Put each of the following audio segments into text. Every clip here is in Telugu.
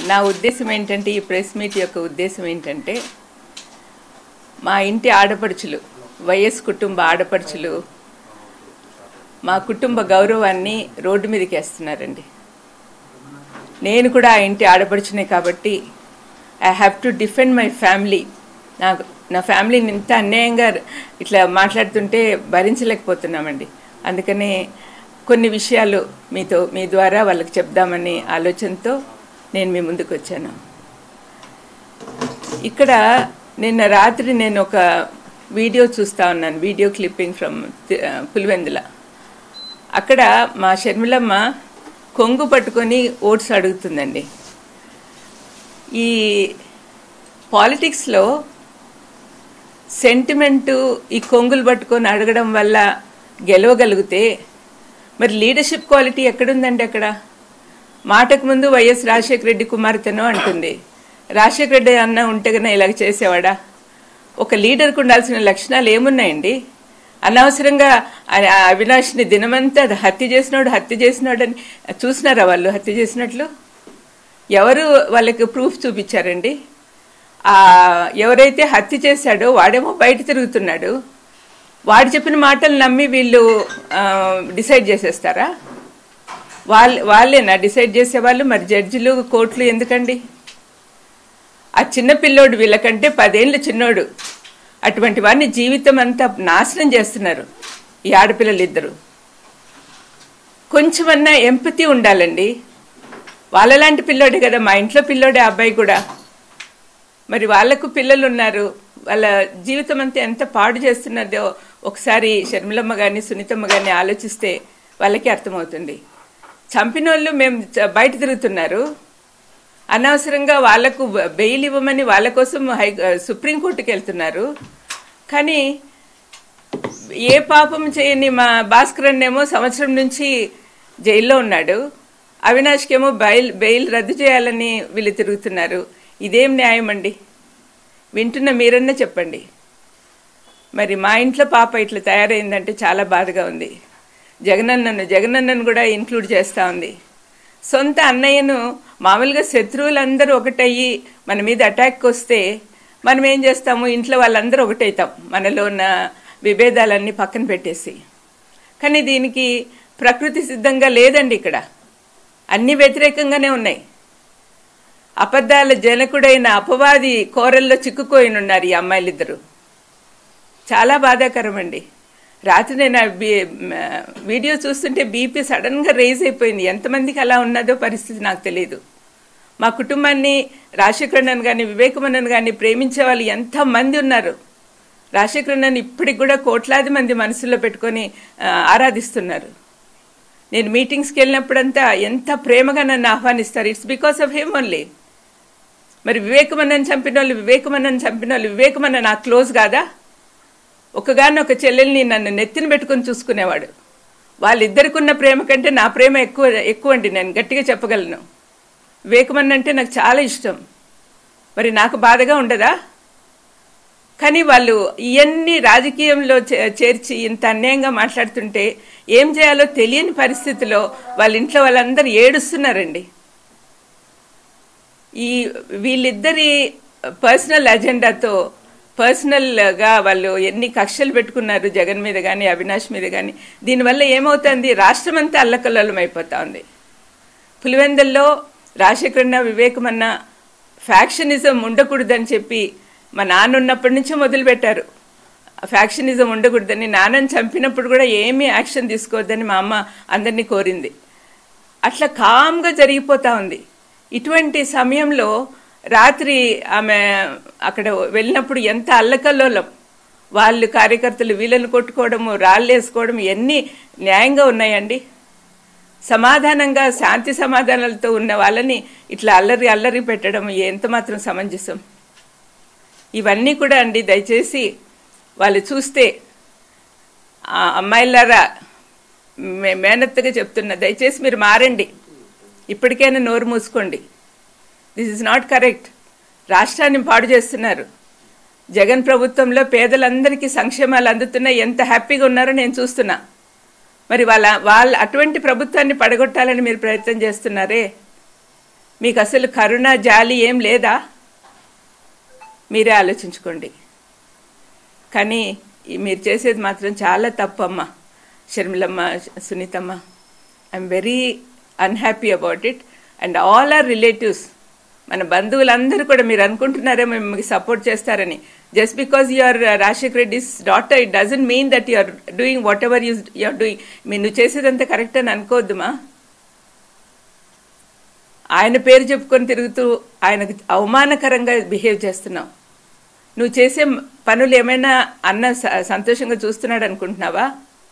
నా ఉద్దేశం ఏంటంటే, ఈ ప్రెస్ మీట్ యొక్క ఉద్దేశం ఏంటంటే, మా ఇంటి ఆడపడుచులు, వైఎస్ కుటుంబ ఆడపడుచులు మా కుటుంబ గౌరవాన్ని రోడ్డు మీదకి వేస్తున్నారండి. నేను కూడా ఆ ఇంటి ఆడపడుచునే కాబట్టి I have to defend my family. నా ఫ్యామిలీని ఇంత అన్యాయంగా ఇట్లా మాట్లాడుతుంటే భరించలేకపోతున్నామండి. అందుకనే కొన్ని విషయాలు మీ ద్వారా వాళ్ళకి చెప్దామనే ఆలోచనతో నేను మీ ముందుకు వచ్చాను. ఇక్కడ నిన్న రాత్రి నేను ఒక వీడియో చూస్తూ ఉన్నాను, వీడియో క్లిప్పింగ్ ఫ్రమ్ పులివెందుల. అక్కడ మా షర్మిలమ్మ కొంగు పట్టుకొని ఓట్స్ అడుగుతుందండి. ఈ పాలిటిక్స్లో సెంటిమెంటు ఈ కొంగులు పట్టుకొని అడగడం వల్ల గెలవగలిగితే మరి లీడర్షిప్ క్వాలిటీ ఎక్కడుందండి? అక్కడ మాటకు ముందు వైఎస్ రాజశేఖర రెడ్డి కుమార్తెనో అంటుంది. రాజశేఖర రెడ్డి అన్న ఉంటే కన్నా ఇలాగ చేసేవాడా? ఒక లీడర్కు ఉండాల్సిన లక్షణాలు ఏమున్నాయండి? అనవసరంగా అవినాష్ని దినమంతా హత్య చేసినాడు అని చూసినారా వాళ్ళు హత్య చేసినట్లు? ఎవరు వాళ్ళకి ప్రూఫ్ చూపించారండి? ఎవరైతే హత్య చేశాడో వాడేమో బయట తిరుగుతున్నాడు. వాడు చెప్పిన మాటలు నమ్మి వీళ్ళు డిసైడ్ చేసేస్తారా? వాళ్ళేనా డిసైడ్ చేసేవాళ్ళు? మరి జడ్జిలు, కోర్టులు ఎందుకండి? ఆ చిన్న పిల్లోడు వీళ్ళకంటే 10 ఏళ్ళ చిన్నోడు. అటువంటి వాడిని జీవితం అంతా నాశనం చేస్తున్నారు ఈ ఆడపిల్లలు ఇద్దరు. కొంచెమన్నా ఎంపతి ఉండాలండి. వాళ్ళలాంటి పిల్లోడే కదా, మా ఇంట్లో పిల్లోడే అబ్బాయి కూడా. మరి వాళ్లకు పిల్లలు ఉన్నారు, వాళ్ళ జీవితం అంతా ఎంత పాడు చేస్తున్నదో ఒకసారి షర్మిలమ్మ కానీ సునీతమ్మ కానీ ఆలోచిస్తే వాళ్ళకి అర్థమవుతుంది. చంపిన వాళ్ళు మేము బయట తిరుగుతున్నారు, అనవసరంగా వాళ్లకు బెయిల్ ఇవ్వమని వాళ్ళ కోసం సుప్రీంకోర్టుకి వెళ్తున్నారు. కానీ ఏ పాపం చేయని మా భాస్కర్ అన్నేమో సంవత్సరం నుంచి జైల్లో ఉన్నాడు, అవినాష్కేమో బెయిల్ రద్దు చేయాలని వీళ్ళు తిరుగుతున్నారు. ఇదేం న్యాయం అండి? వింటున్న మీరన్నా చెప్పండి. మరి మా ఇంట్లో పాప ఇట్లా తయారైందంటే చాలా బాధగా ఉంది. జగనన్నను కూడా ఇంక్లూడ్ చేస్తూ ఉంది. సొంత అన్నయ్యను మామూలుగా శత్రువులందరూ ఒకటయ్యి మన మీద అటాక్ వస్తే మనం ఏం చేస్తాము? ఇంట్లో వాళ్ళందరూ ఒకటవుతాం, మనలో ఉన్న విభేదాలన్నీ పక్కన పెట్టేసి. కానీ దీనికి ప్రకృతి సిద్ధంగా లేదండి. ఇక్కడ అన్ని వ్యతిరేకంగానే ఉన్నాయి. అబద్ధాల జనకుడైన అపవాది కోరల్లో చిక్కుకోయినున్నారు ఈ అమ్మాయిలిద్దరూ. చాలా బాధాకరం అండి. రాత్రి నేను వీడియో చూస్తుంటే బీపీ సడన్గా రైజ్ అయిపోయింది. ఎంతమందికి అలా ఉన్నదో పరిస్థితి నాకు తెలియదు. మా కుటుంబాన్ని రాజశేఖరన్నను కానీ వివేకమన్నను కానీ ప్రేమించే వాళ్ళు ఎంతమంది ఉన్నారు. రాజశేఖరన్నను ఇప్పటికి కూడా కోట్లాది మంది మనసులో పెట్టుకొని ఆరాధిస్తున్నారు. నేను మీటింగ్స్కి వెళ్ళినప్పుడంతా ఎంత ప్రేమగా నన్ను ఆహ్వానిస్తారు. It's because of him only. మరి వివేకమన్నను చంపిన వాళ్ళు వివేకమన్న నాకు క్లోజ్ కాదా? ఒకగానొక చెల్లెల్ని నన్ను నెత్తిన పెట్టుకుని చూసుకునేవాడు. వాళ్ళిద్దరికి ఉన్న ప్రేమ కంటే నా ప్రేమ ఎక్కువ అండి. నేను గట్టిగా చెప్పగలను. వివేకమన్న అంటే నాకు చాలా ఇష్టం. మరి నాకు బాధగా ఉండదా? కానీ వాళ్ళు ఇవన్నీ రాజకీయంలో చేర్చి ఇంత అన్యాయంగా మాట్లాడుతుంటే ఏం చేయాలో తెలియని పరిస్థితిలో వాళ్ళ ఇంట్లో వాళ్ళందరూ ఏడుస్తున్నారండి. వీళ్ళిద్దరి పర్సనల్ అజెండాతో పర్సనల్గా వాళ్ళు ఎన్ని కక్షలు పెట్టుకున్నారు జగన్ మీద కానీ అవినాష్ మీద కానీ. దీనివల్ల ఏమవుతుంది? రాష్ట్రం అంతా అల్లకల్లోలం అయిపోతా ఉంది. పులివెందుల్లో రాజశేఖరన్న వివేకమన్న ఫ్యాక్షనిజం ఉండకూడదని చెప్పి మా నాన్న ఉన్నప్పటి నుంచే మొదలుపెట్టారు. ఫ్యాక్షనిజం ఉండకూడదని. నాన్నని చంపినప్పుడు కూడా ఏమీ యాక్షన్ తీసుకోవద్దని మా అమ్మ అందరినీ కోరింది. అట్లా కామ్గా జరిగిపోతూ ఉంది. ఇటువంటి సమయంలో రాత్రి ఆమె అక్కడ వెళ్ళినప్పుడు ఎంత అల్లకల్లోలం. వాళ్ళు కార్యకర్తలు వీళ్ళని కొట్టుకోవడము, రాళ్ళు వేసుకోవడం ఎన్ని న్యాయంగా ఉన్నాయండి? సమాధానంగా శాంతి సమాధానాలతో ఉన్న వాళ్ళని ఇట్లా అల్లరి పెట్టడం ఎంత మాత్రం సమంజసం? ఇవన్నీ కూడా అండి దయచేసి వాళ్ళు చూస్తే అమ్మాయిలారా మేనత్తగా చెప్తున్నా, దయచేసి మీరు మారండి. ఇప్పటికైనా నోరు మూసుకోండి. This is not correct. రాష్ట్రాన్ని పాడు చేస్తున్నారు. జగన్ ప్రభుత్వంలో పేదలందరికీ సంక్షేమాలు అందుతున్నాయి. ఎంత హ్యాపీగా ఉన్నారో నేను చూస్తున్నా. మరి వాళ్ళ అటువంటి ప్రభుత్వాన్ని పడగొట్టాలని మీరు ప్రయత్నం చేస్తున్నారే. మీకు అసలు కరుణ జాలి ఏం లేదా? మీరే ఆలోచించుకోండి. కానీ మీరు చేసేది మాత్రం చాలా తప్పమ్మా. షర్మిలమ్మ, సునీతమ్మ, I'm very unhappy about it. And all our relatives, మన బంధువులందరూ కూడా మీరు అనుకుంటున్నారేమో మీకు సపోర్ట్ చేస్తారని. Just because you are Rajasekhar Reddy's daughter, it doesn't mean that you are doing whatever you are doing. మీరు నువ్వు చేసేదంతా కరెక్ట్ అని అనుకోవద్దుమా. ఆయన పేరు చెప్పుకొని తిరుగుతూ ఆయనకు అవమానకరంగా బిహేవ్ చేస్తున్నావు. నువ్వు చేసే పనులు ఏమైనా అన్న సంతోషంగా చూస్తున్నాడు అనుకుంటున్నావా?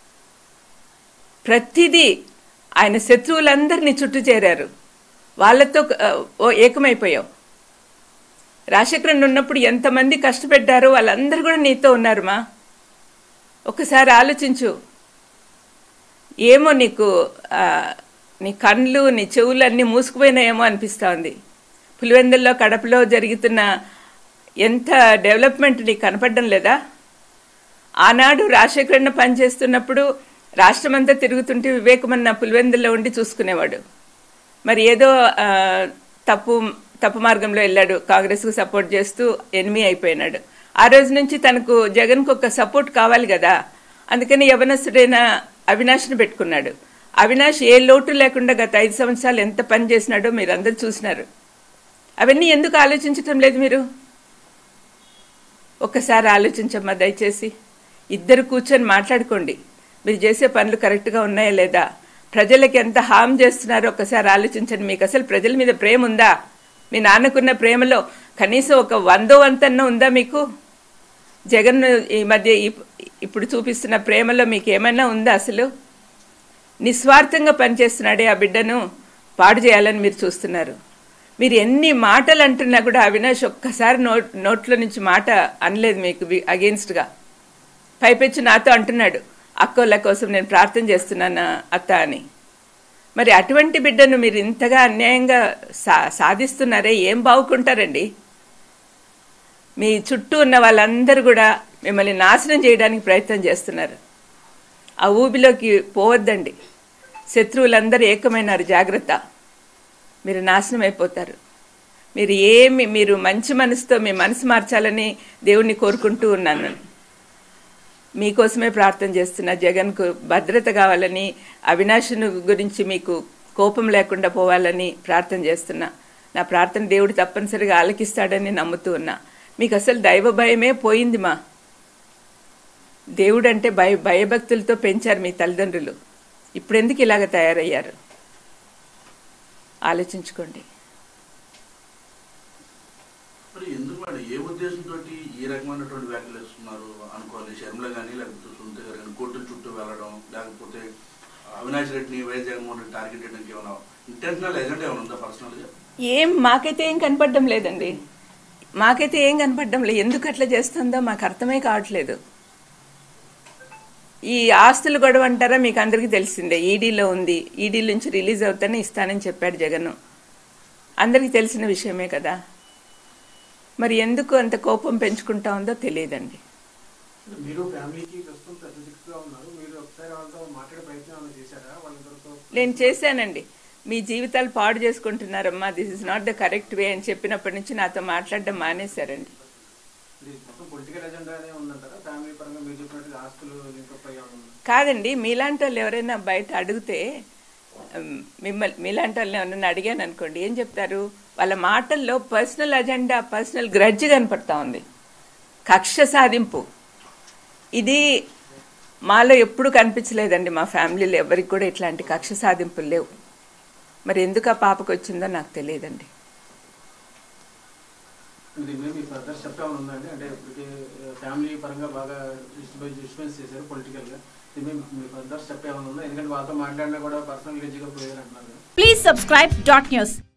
ప్రతిదీ ఆయన శత్రువులందరినీ చుట్టూ చేరారు, వాళ్ళతో ఏకమైపోయావు. రాజశేఖరన్ ఉన్నప్పుడు ఎంతమంది కష్టపెట్టారో వాళ్ళందరూ కూడా నీతో ఉన్నారుమా. ఒకసారి ఆలోచించు. ఏమో నీకు నీ కళ్ళు నీ చెవులు అన్నీ మూసుకుపోయినాయేమో అనిపిస్తూ ఉంది. పులివెందుల్లో కడపలో జరుగుతున్న ఎంత డెవలప్మెంట్ నీకు కనపడడం లేదా? ఆనాడు రాజశేఖరన్ పనిచేస్తున్నప్పుడు రాష్ట్రమంతా తిరుగుతుంటే వివేకమన్న పులివెందుల్లో ఉండి చూసుకునేవాడు. మరి ఏదో తప్పు మార్గంలో వెళ్ళాడు, కాంగ్రెస్కు సపోర్ట్ చేస్తూ ఎనిమి అయిపోయినాడు. ఆ రోజు నుంచి తనకు జగన్కు ఒక సపోర్ట్ కావాలి కదా, అందుకని యవనస్తుడైన అవినాష్ని పెట్టుకున్నాడు. అవినాష్ ఏ లోటు లేకుండా గత 5 సంవత్సరాలు ఎంత పని చేసినాడో మీరు అందరూ చూసినారు. అవన్నీ ఎందుకు ఆలోచించటం లేదు మీరు? ఒక్కసారి ఆలోచించమ్మా దయచేసి. ఇద్దరు కూర్చొని మాట్లాడుకోండి, మీరు చేసే పనులు కరెక్ట్గా ఉన్నాయా లేదా, ప్రజలకి ఎంత హామ్ చేస్తున్నారో ఒక్కసారి ఆలోచించండి. మీకు అసలు ప్రజల మీద ప్రేమ ఉందా? మీ నాన్నకున్న ప్రేమలో కనీసం ఒక 100వ వంతన్నా ఉందా మీకు? జగన్ ఈ మధ్య ఇప్పుడు చూపిస్తున్న ప్రేమలో మీకు ఏమైనా ఉందా? అసలు నిస్వార్థంగా పనిచేస్తున్నాడే ఆ బిడ్డను పాడు చేయాలని మీరు చూస్తున్నారు. మీరు ఎన్ని మాటలు అంటున్నా కూడా అవినాష్ ఒక్కసారి నోట్లో నుంచి మాట అనలేదు మీకు అగెయిన్స్ట్గా. పైపెచ్చి నాతో అంటున్నాడు, అక్కోళ్ళ కోసం నేను ప్రార్థన చేస్తున్నాను అత్త అని. మరి అటువంటి బిడ్డను మీరు ఇంతగా అన్యాయంగా సాధిస్తున్నారే, ఏం బాగుకుంటారండి? మీ చుట్టూ ఉన్న వాళ్ళందరూ కూడా మిమ్మల్ని నాశనం చేయడానికి ప్రయత్నం చేస్తున్నారు. ఆ ఊబిలోకి పోవద్దండి. శత్రువులందరూ ఏకమైనారు, జాగ్రత్త. మీరు నాశనం అయిపోతారు. మీరు మంచి మనసుతో మీ మనసు మార్చాలని దేవుణ్ణి కోరుకుంటూ ఉన్నాను. మీకోసమే ప్రార్థన చేస్తున్నా. జగన్కు భద్రత కావాలని, అవినాష్ను గురించి మీకు కోపం లేకుండా పోవాలని ప్రార్థన చేస్తున్నా. నా ప్రార్థన దేవుడు తప్పనిసరిగా ఆలకిస్తాడని నమ్ముతూ ఉన్నా. మీకు అసలు దైవ భయమే పోయింది మా. దేవుడు అంటే భయభక్తులతో పెంచారు మీ తల్లిదండ్రులు. ఇప్పుడు ఎందుకు ఇలాగ తయారయ్యారు? ఆలోచించుకోండి. ఎందుకు మేడం, ఏ ఉద్దేశంతో ఈ రకమైనటువంటి వ్యాఖ్యలు ఇస్తున్నారు అనుకోవాలి? షర్మిల కానీ లేకపోతే సునీత గారు కానీ కోర్టుల చుట్టూ వెళ్ళడం, లేకపోతే అవినాష్ రెడ్డిని వైఎస్ జగన్మోహన్ రెడ్డి టార్గెట్ చేయడానికి ఏమైనా ఇంటెన్షనల్ ఎజెండా ఏమైనా ఉందా పర్సనల్గా? మాకైతే ఏం కనపడడం లేదండి. ఎందుకు అట్లా చేస్తుందో మాకు అర్థమే కావట్లేదు. ఈ ఆస్తులు గొడవ అంటారా? మీకు అందరికీ తెలిసిందే, ఈడీలో ఉంది. ఈడీ నుంచి రిలీజ్ అవుతానే ఇస్తానని చెప్పాడు జగన్. అందరికీ తెలిసిన విషయమే కదా. మరి ఎందుకు అంత కోపం పెంచుకుంటా ఉందో తెలియదండి. నేను చేశానండి. మీ జీవితాలు పాడు చేసుకుంటున్నారమ్మా, this is not the correct way అని చెప్పినప్పటి నుంచి నాతో మాట్లాడడం మానేశారండి. కాదండి, మీలాంటి వాళ్ళు ఎవరైనా బయట అడిగితే, మీలాంటి వాళ్ళని ఎవరైనా అడిగాను అనుకోండి, ఏం చెప్తారు? వాళ్ళ మాటల్లో పర్సనల్ అజెండా, పర్సనల్ గ్రడ్జ్ కనపడతా ఉంది, కక్ష సాధింపు. ఇది మాలో ఎప్పుడు కనిపించలేదండి. మా ఫ్యామిలీలో ఎవరికి కూడా ఇట్లాంటి కక్ష సాధింపులు లేవు. మరి ఎందుకు ఆ పాపకు వచ్చిందో నాకు తెలియదండి. Please subscribe .news.